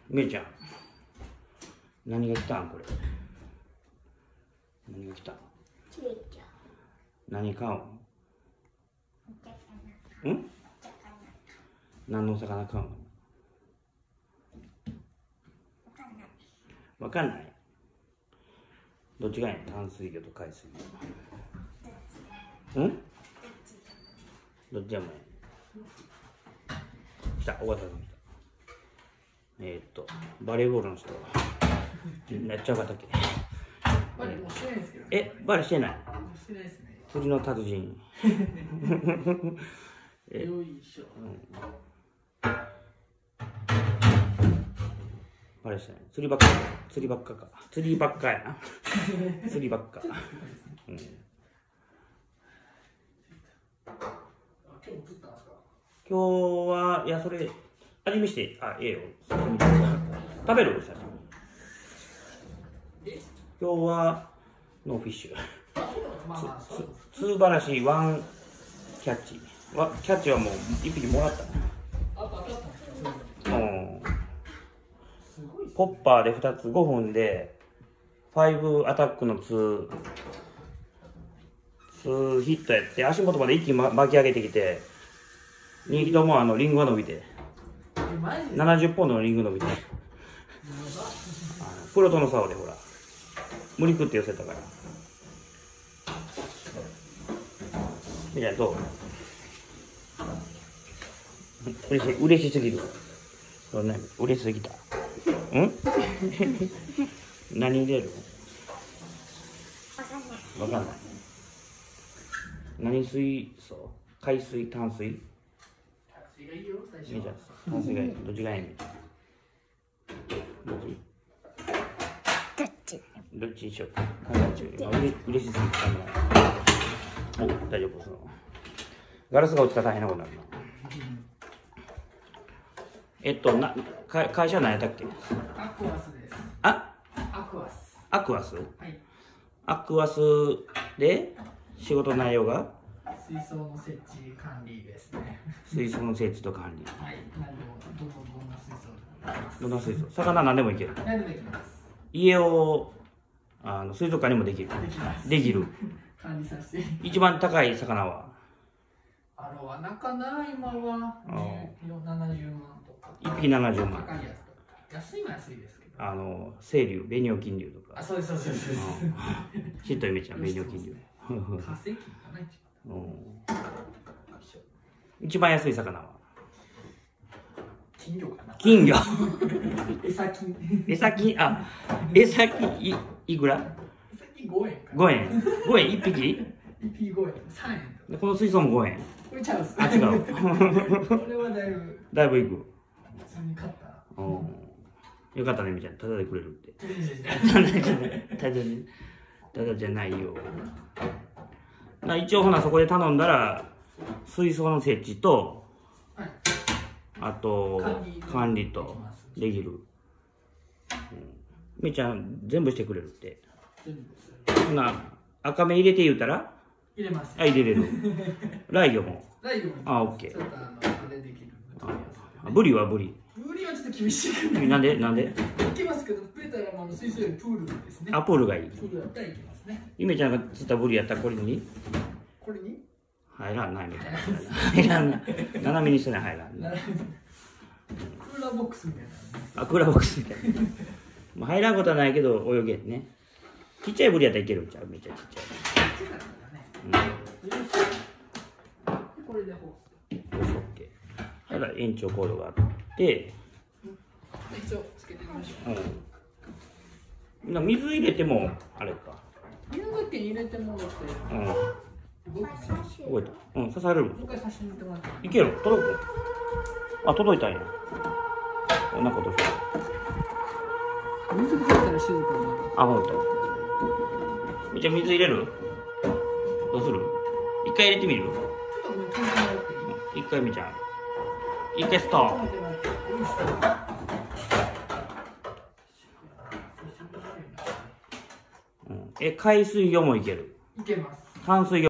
めいちゃん、何が来たんこれ。何が来たん。何買うん？何のお魚買うの？わかんない。どっちがいいの？淡水魚と海水魚。うん？どっちでもいい。来た、尾形さん来た。バレーボールの人。やっちゃうかったっけ？ バレーもうしてないんですけど。 バレーしてない？ してないですね。 釣りの達人。 よいしょ。 バレーしてない。釣りばっかか。釣りばっかやな。釣りばっか。うん。 今日も釣ったんですか？ 今日は、いや、それ、味見して、ええよ。食べる？最初に。今日は、ノーフィッシュ。ツーバラシ、ワンキャッチ。キャッチはもう一匹もらったな。ポッパーで2つ5分で、5アタックの2ヒットやって、足元まで一気に巻き上げてきて、2匹ともリングが伸びて、70ポンドのリング伸びて、プロとの竿でほら、無理食って寄せたから。みたいなどう？嬉しすぎる。嬉しすぎた。何入れる？わかんない。何水素？海水？淡水？ 淡水がいいよ、最初。 淡水がいい。どっちがいい？どっちにしようか。嬉しすぎた。お、大丈夫。ガラスが落ちたら大変なことになるな。会社は何やったっけ？ アクアスです。 アクアス？はい。アクアスで仕事内容が水槽の設置管理ですね。 水槽の設置と管理。 はい。どんな水槽でもいけます。 どんな水槽？魚何でもいける。 何でもいけます。 家を水族館にもできる。できる。 管理させて。 一番高い魚は？ アロワナかな、今は。70万とか。 一匹70万。 高いやつとか。安いは安いですけど。 清流、ベニオ金龍とか。 そうです。 知っとゆめちゃん、ベニオ金龍。 化石かな、 一番安い魚は？ 金魚かな。 金魚。 餌金。 餌金、いくら？ 餌金5円か。 5円。5円1匹？ 1匹5円。3円。 この水槽も5円。 これちゃうっす。 違う。これはだいぶいく。 普通に買った。 よかったね、みたいな。ただでくれるって。ただじゃないよ。一応そこで頼んだら、水槽の設置と、あと、管理と、できる。みーちゃん、全部してくれるって。赤目入れて言うたら入れます。 入れれる。ライギョも。 オッケー。 ブリはブリ。 ブリはちょっと厳しい。 なんで？いけますけど、増えたら水槽よりプールですね。 プールがいい。 プールだったらいけますね。 ゆめちゃんが釣ったブリやったらこれに入らんないみたいな。入らんない。斜めにしてない入らんない。 クーラーボックスみたいな。 クーラーボックスみたいな。入らんことはないけど泳げんね。ちっちゃいブリやったらいけるんちゃう？めっちゃちっちゃい。 これでホース。 ただ延長コードがあって、 一応つけてみましょう。水入れてもあれか。 水だけ入れてもらって。 動いた。刺される。 もう一回刺してみてもらって。 いける？届く？届いたんや。こんなことして。 水が入ったら静かになる。 ほんと。めっちゃ水入れる？どうする？一回入れてみる？一回見ちゃう。一回ストップ。海水魚もいける？ いけます。 淡水魚